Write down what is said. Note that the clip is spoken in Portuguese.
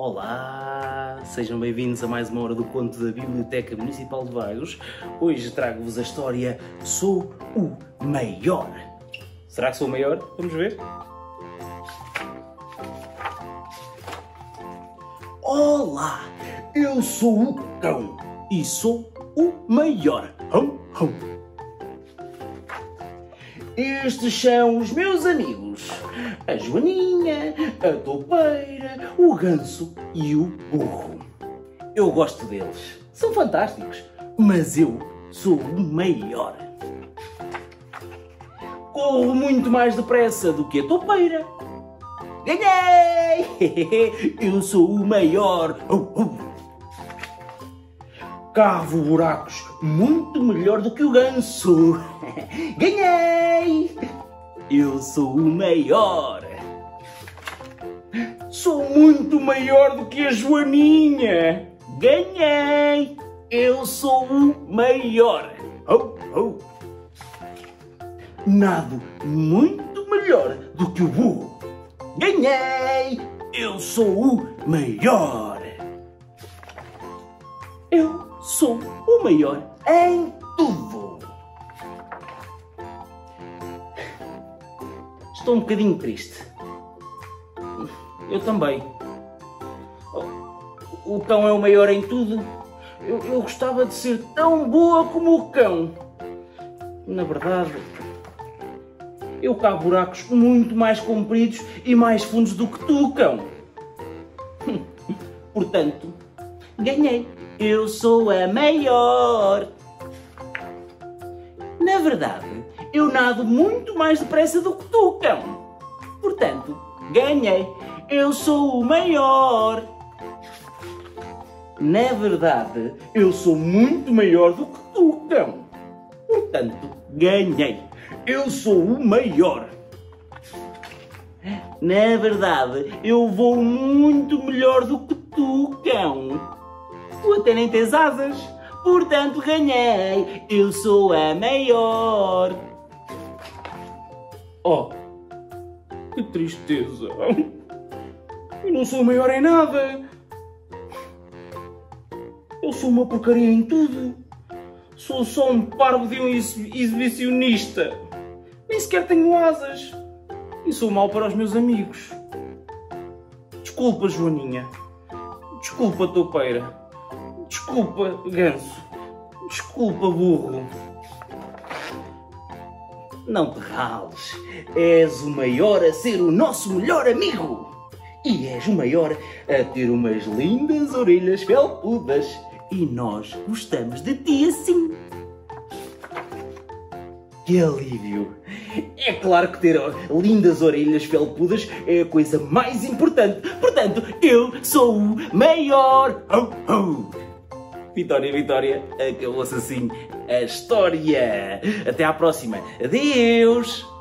Olá, sejam bem-vindos a mais uma hora do conto da Biblioteca Municipal de Vagos. Hoje trago-vos a história Sou o Maior. Será que sou o maior? Vamos ver. Olá, eu sou o cão e sou o maior. Hum, hum. Estes são os meus amigos, a Joaninha, a Toupeira, o Ganso e o Burro. Eu gosto deles, são fantásticos, mas eu sou o maior. Corro muito mais depressa do que a Toupeira. Ganhei! Eu sou o maior. Cavo buracos muito melhor do que o Ganso. Ganhei! Eu sou o maior. Sou muito maior do que a Joaninha. Ganhei! Eu sou o maior. Nado muito melhor do que o Burro. Ganhei! Eu sou o maior. Eu sou o maior em tudo. Estou um bocadinho triste. Eu também. O cão é o maior em tudo. Eu gostava de ser tão boa como o cão. Na verdade, eu cavo buracos muito mais compridos e mais fundos do que tu, cão. Portanto, ganhei. Eu sou a maior. Na verdade, eu nado muito mais depressa do que tu, cão. Portanto, ganhei. Eu sou o maior. Na verdade, eu sou muito maior do que tu, cão. Portanto, ganhei. Eu sou o maior. Na verdade, eu vou muito melhor do que tu, cão. Tu até nem tens asas, portanto ganhei. Eu sou a maior. Oh, que tristeza. Eu não sou o maior em nada. Eu sou uma porcaria em tudo. Sou só um parvo de um exibicionista. Nem sequer tenho asas. E sou mau para os meus amigos. Desculpa, Joaninha. Desculpa, Toupeira. Desculpa, Ganso. Desculpa, Burro. Não te rales. És o maior a ser o nosso melhor amigo. E és o maior a ter umas lindas orelhas felpudas. E nós gostamos de ti assim. Que alívio. É claro que ter lindas orelhas felpudas é a coisa mais importante. Portanto, eu sou o maior. Vitória, Vitória, acabou-se assim a história. Até à próxima. Adeus!